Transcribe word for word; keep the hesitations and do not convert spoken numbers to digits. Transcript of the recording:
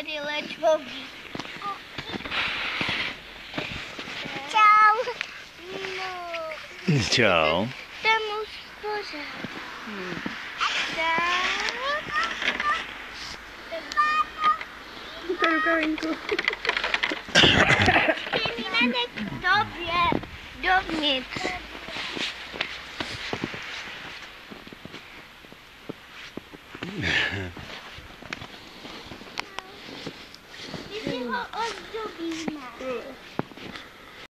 tady léčbový. Čau. No. Čau. Tam už pořád. Hmm. To je rukavinku. Ty jde k tobě dovnitř.